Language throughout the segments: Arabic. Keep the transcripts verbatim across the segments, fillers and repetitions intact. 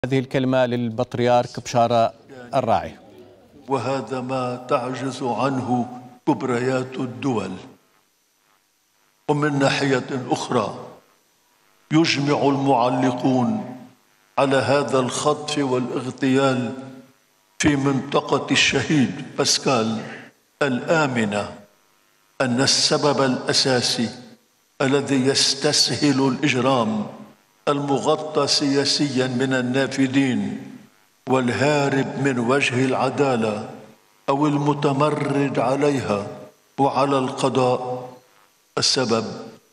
هذه الكلمة للبطريرك بشارة الراعي. وهذا ما تعجز عنه كبريات الدول. ومن ناحية أخرى يجمع المعلقون على هذا الخطف والاغتيال في منطقة الشهيد باسكال الآمنة أن السبب الأساسي الذي يستسهل الإجرام المغطى سياسيا من النافذين والهارب من وجه العدالة أو المتمرد عليها وعلى القضاء، السبب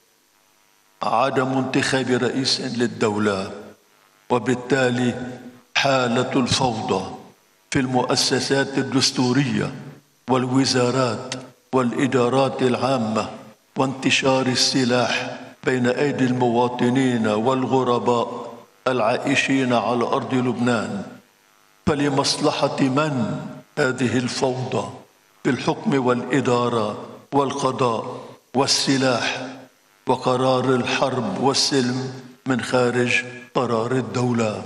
عدم انتخاب رئيس للدولة، وبالتالي حالة الفوضى في المؤسسات الدستورية والوزارات والإدارات العامة، وانتشار السلاح بين أيدي المواطنين والغرباء العائشين على أرض لبنان. فلمصلحة من هذه الفوضى في الحكم والإدارة والقضاء والسلاح وقرار الحرب والسلم من خارج قرار الدولة؟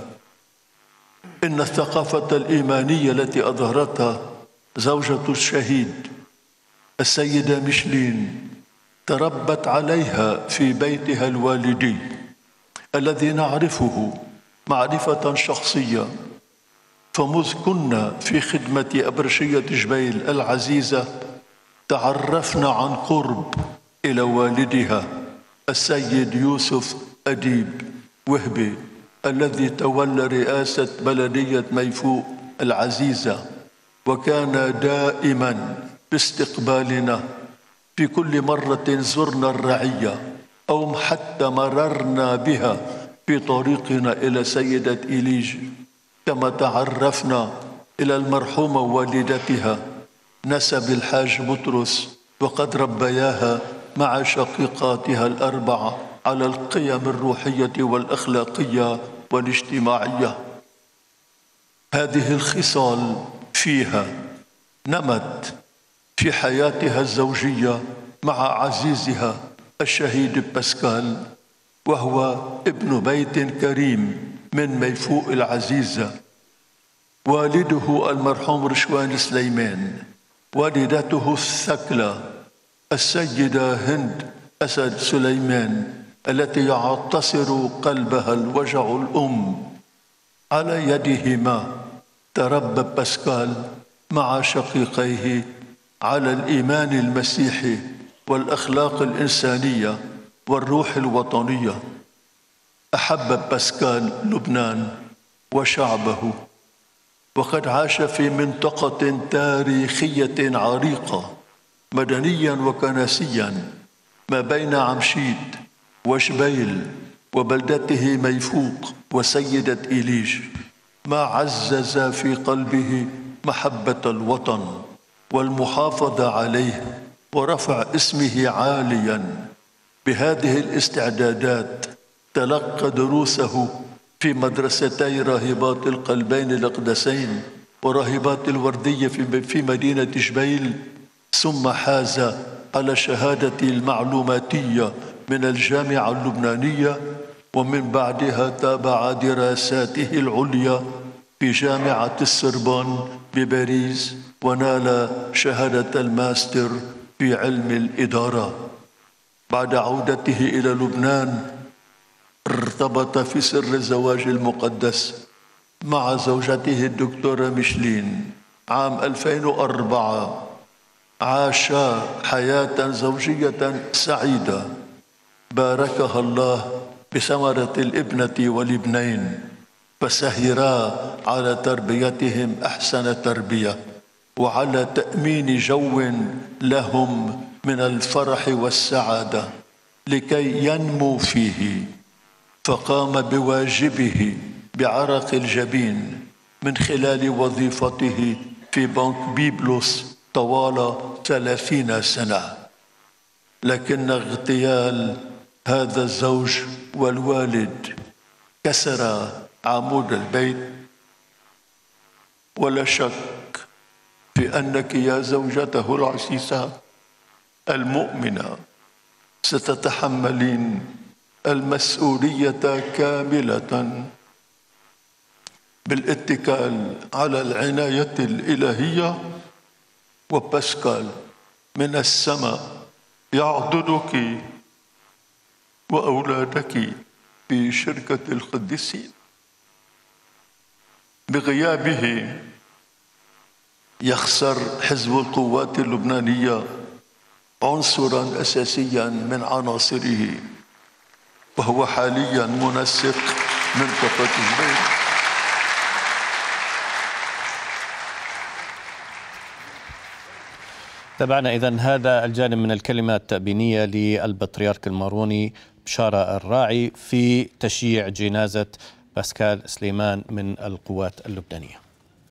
إن الثقافة الإيمانية التي أظهرتها زوجة الشهيد السيدة ميشلين تربت عليها في بيتها الوالدي الذي نعرفه معرفة شخصية، فمذ كنا في خدمة أبرشية جبيل العزيزة تعرفنا عن قرب إلى والدها السيد يوسف أديب وهبي الذي تولى رئاسة بلدية ميفوء العزيزة، وكان دائما باستقبالنا في كل مرة زرنا الرعية أو حتى مررنا بها في طريقنا إلى سيدة إليج. كما تعرفنا إلى المرحومة والدتها نسب الحاج بطرس، وقد ربياها مع شقيقاتها الأربعة على القيم الروحية والأخلاقية والاجتماعية. هذه الخصال فيها نمت في حياتها الزوجية مع عزيزها الشهيد باسكال، وهو ابن بيت كريم من ميفوء العزيزة. والده المرحوم رشوان سليمان، والدته الثكلة السيدة هند أسد سليمان التي يعتصر قلبها الوجع الأم. على يدهما تربى باسكال مع شقيقيه على الإيمان المسيحي والأخلاق الإنسانية والروح الوطنية. أحب باسكال لبنان وشعبه، وقد عاش في منطقة تاريخية عريقة مدنيا وكنسيا ما بين عمشيد وشبيل وبلدته ميفوق وسيدة إليج، ما عزز في قلبه محبة الوطن والمحافظة عليه ورفع اسمه عاليا. بهذه الاستعدادات تلقى دروسه في مدرستي راهبات القلبين الأقدسين وراهبات الوردية في مدينة جبيل، ثم حاز على شهادة المعلوماتية من الجامعة اللبنانية، ومن بعدها تابع دراساته العليا في جامعة السربون بباريس، ونال شهادة الماستر في علم الإدارة. بعد عودته إلى لبنان ارتبط في سر الزواج المقدس مع زوجته الدكتورة ميشلين عام ألفين وأربعة. عاشا حياة زوجية سعيدة باركها الله بثمرة الابنة والابنين، فسهرا على تربيتهم أحسن تربية وعلى تأمين جو لهم من الفرح والسعادة لكي ينمو فيه. فقام بواجبه بعرق الجبين من خلال وظيفته في بنك بيبلوس طوال ثلاثين سنة. لكن اغتيال هذا الزوج والوالد كسر عمود البيت. ولا شك في أنك يا زوجته العزيزة المؤمنة ستتحملين المسؤولية كاملة بالاتكال على العناية الإلهية، وباسكال من السماء يعضدك وأولادك في شركة القديسين. بغيابه يخسر حزب القوات اللبنانية عنصرا أساسيا من عناصره، وهو حاليا منسق منطقة جبيل. تابعنا إذن هذا الجانب من الكلمة التأبينية للبطريرك الماروني بشارة الراعي في تشييع جنازة باسكال سليمان من القوات اللبنانية.